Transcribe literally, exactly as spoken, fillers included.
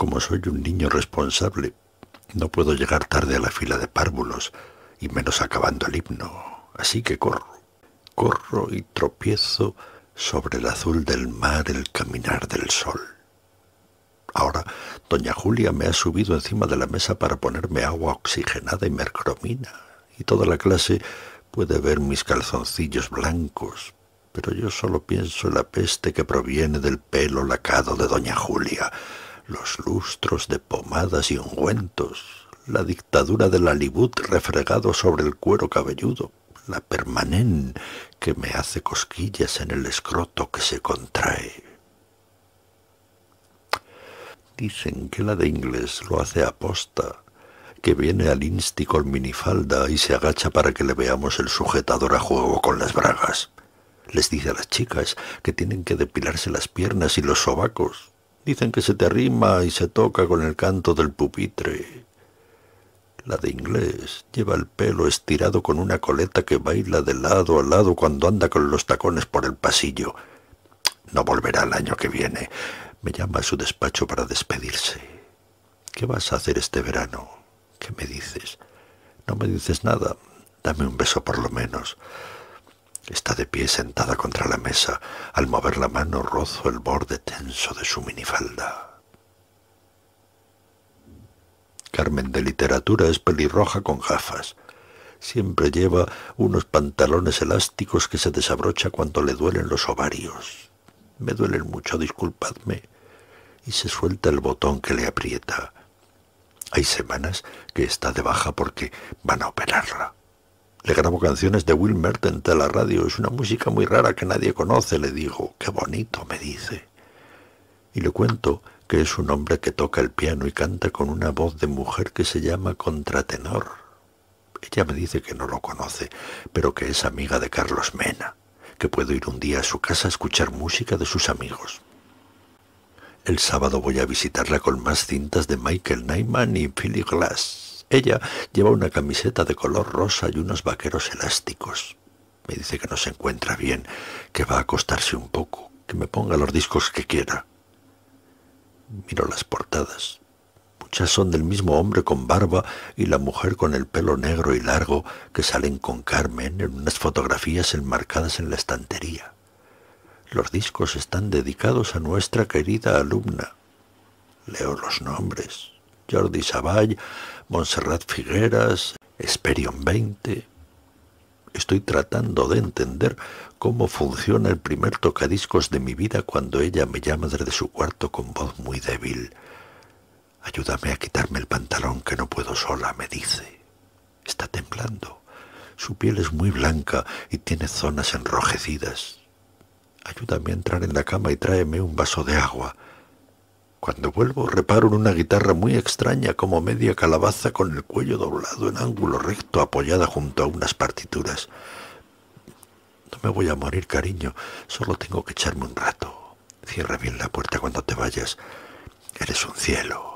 como soy un niño responsable, no puedo llegar tarde a la fila de párvulos, y menos acabando el himno. Así que corro, corro y tropiezo sobre el azul del mar, el caminar del sol. Ahora doña Julia me ha subido encima de la mesa para ponerme agua oxigenada y mercromina, y toda la clase puede ver mis calzoncillos blancos, pero yo solo pienso en la peste que proviene del pelo lacado de doña Julia, los lustros de pomadas y ungüentos, la dictadura del alibut refregado sobre el cuero cabelludo, la permanén que me hace cosquillas en el escroto que se contrae. Dicen que la de inglés lo hace aposta, que viene al insti con minifalda y se agacha para que le veamos el sujetador a juego con las bragas. Les dice a las chicas que tienen que depilarse las piernas y los sobacos. Dicen que se te arrima y se toca con el canto del pupitre. La de inglés lleva el pelo estirado con una coleta que baila de lado a lado cuando anda con los tacones por el pasillo. No volverá el año que viene. Me llama a su despacho para despedirse. ¿Qué vas a hacer este verano? ¿Qué me dices? No me dices nada. Dame un beso por lo menos. Está de pie sentada contra la mesa. Al mover la mano rozo el borde tenso de su minifalda. Carmen de literatura es pelirroja con gafas. Siempre lleva unos pantalones elásticos que se desabrocha cuando le duelen los ovarios. Me duelen mucho, disculpadme. Y se suelta el botón que le aprieta. Hay semanas que está de baja porque van a operarla. Le grabo canciones de Will Mertent a la radio. Es una música muy rara que nadie conoce, le digo. Qué bonito, me dice. Y le cuento que es un hombre que toca el piano y canta con una voz de mujer que se llama contratenor. Ella me dice que no lo conoce, pero que es amiga de Carlos Mena, que puedo ir un día a su casa a escuchar música de sus amigos. El sábado voy a visitarla con más cintas de Michael Nyman y Philip Glass. Ella lleva una camiseta de color rosa y unos vaqueros elásticos. Me dice que no se encuentra bien, que va a acostarse un poco, que me ponga los discos que quiera. Miro las portadas. Muchas son del mismo hombre con barba y la mujer con el pelo negro y largo que salen con Carmen en unas fotografías enmarcadas en la estantería. Los discos están dedicados a nuestra querida alumna. Leo los nombres. Jordi Savall, Montserrat Figueras, Esperion veinte. Estoy tratando de entender cómo funciona el primer tocadiscos de mi vida cuando ella me llama desde su cuarto con voz muy débil. Ayúdame a quitarme el pantalón que no puedo sola, me dice. Está temblando. Su piel es muy blanca y tiene zonas enrojecidas. Ayúdame a entrar en la cama y tráeme un vaso de agua. Cuando vuelvo reparo en una guitarra muy extraña como media calabaza con el cuello doblado en ángulo recto apoyada junto a unas partituras. No me voy a morir, cariño, solo tengo que echarme un rato. Cierra bien la puerta cuando te vayas. Eres un cielo.